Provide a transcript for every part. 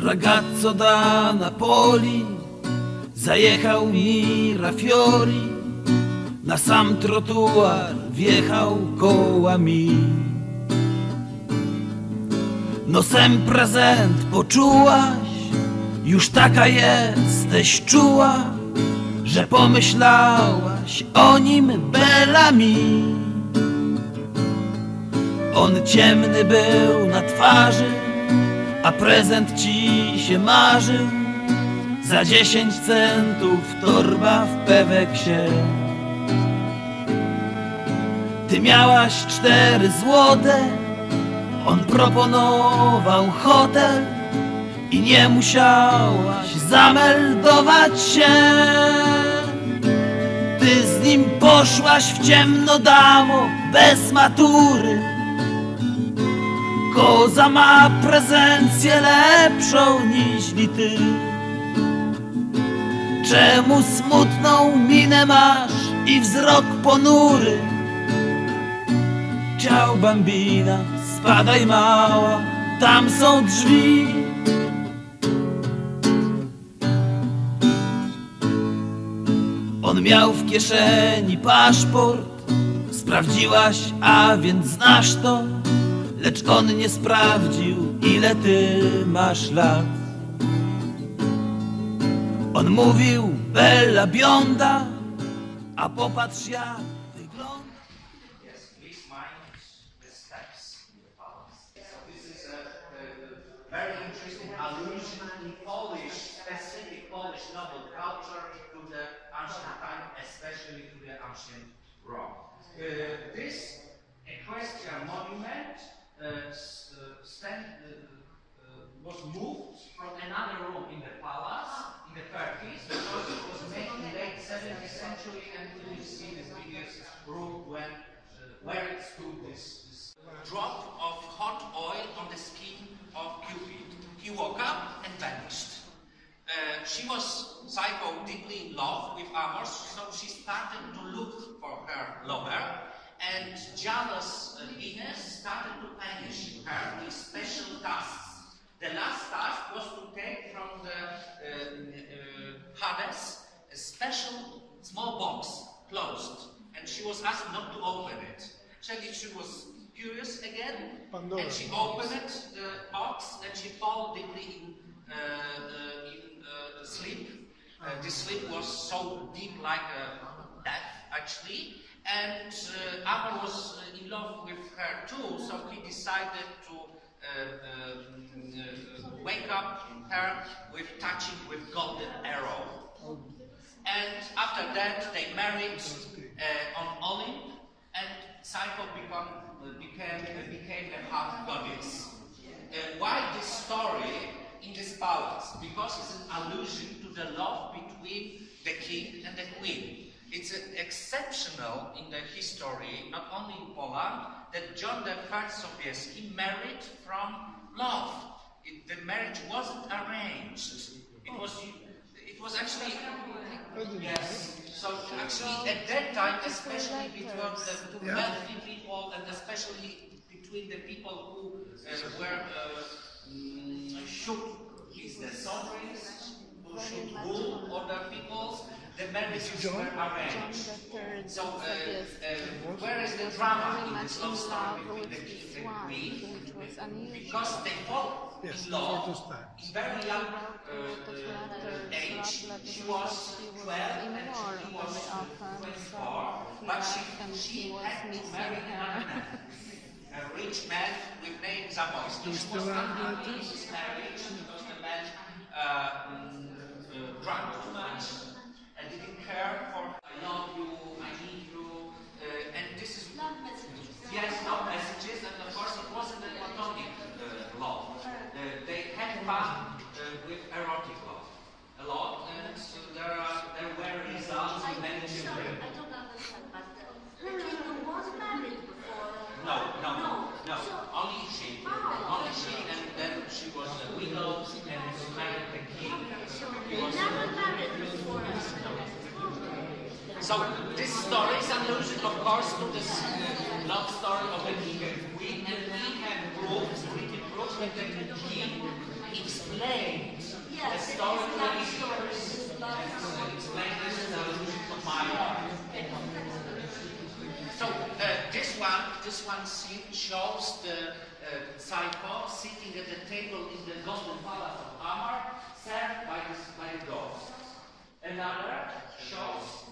ragazzo da Napoli zajechał Mirafiori, na sam trotuar wjechał kołami. Nosem prezent poczułaś, już taka jesteś czuła, że pomyślałaś o nim Bellamy. On ciemny był na twarzy, a prezent ci się marzył. Za 10 centów torba w Peweksie. Ty miałaś 4 złote, on proponował hotel i nie musiałaś zameldować się. Ty z nim poszłaś w ciemno, damo, bez matury. Koza ma prezencję lepszą niźli ty. Czemu smutną minę masz i wzrok ponury? Ciao bambina, spadaj mała, tam są drzwi. On miał w kieszeni paszport, sprawdziłaś, a więc znasz to. Lecz on nie sprawdził, ile ty masz lat. On mówił bella bionda, a popatrz jak wygląda. Yes, please mind the steps in the palace. So this is a very interesting allusion in Polish, specific Polish noble culture to the ancient time, especially to the ancient Rome. This equestrian monument was moved from another room in the palace in the 30s because it was made in the late 17th century, and you see this biggest room where it stood, this drop of hot oil on the skin of Cupid. He woke up and vanished. She was Psycho deeply in love with Amor, so she started to look for her lover. And jealous Venus started to punish her with special tasks. The last task was to take from the Hades a special small box, closed, and she was asked not to open it. She was curious again, and she opened the box, and she fell deeply in sleep. This sleep was so deep, like death, actually. And Amor was in love with her too, so he decided to wake up her with touching with golden arrow. And after that they married on Olymp, and Psycho became the half goddess. Why this story in this palace? Because it's an allusion to the love between the king and the queen. It's exceptional in the history, not only in Poland, that John I Sobieski married from love. The marriage wasn't arranged. It was actually, yes. So actually at that time, especially between the two wealthy people, and especially between the people who should be the sovereigns, who should rule other peoples, the marriages were arranged. So where is the drama in this love story between the king and queen? Because they fall in love in very young age. She was 12 and he was 24, but she had to marry another man, a rich man with name Zamoyski. She was unhappy in his marriage because the man drank too much and didn't care for I love you, I need you, and this is love messages. Yes, love messages, and of course it wasn't a platonic love. They had fun with erotic love a lot, and so there were results in many children. I don't understand, but the king was married before. No. Only she, and then she was a widow and married the king. They never married before. So this story is allusion, of course, to this love story of the king and queen, and we have proofs, written proofs when the king explained the story to the visitors. Explain this in the allusion to my life. So this one scene shows the Psycho sitting at the table in the Golden Palace of Amar, served by the ghosts. Another shows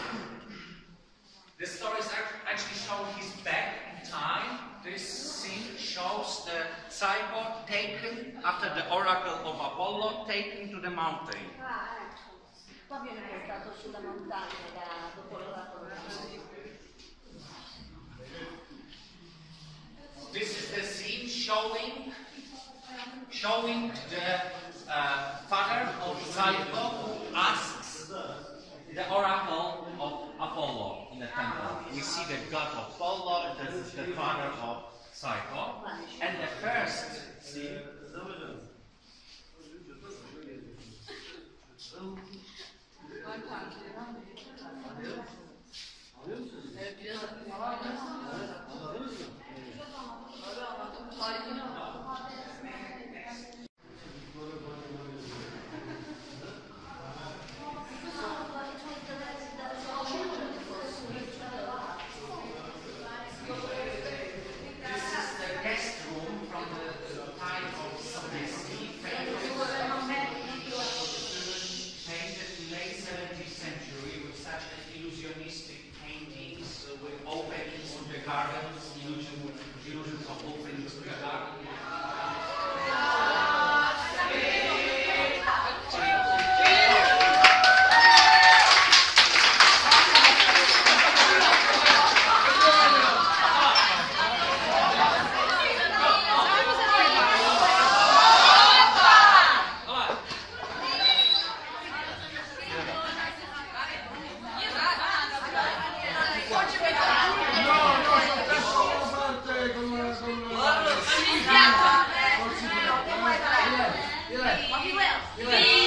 the stories actually show his back in time. This scene shows the Psycho taken after the oracle of Apollo, taken to the mountain. Ah, ecco. Poi viene portato sulla montagna dopo l'oracolo. This is the scene showing the father of Psycho who asks the oracle of Apollo in the temple. We see the god of Apollo, this is the father of Psycho. And the first scene. Illusions of opening to the garden. Ma chi vuoi?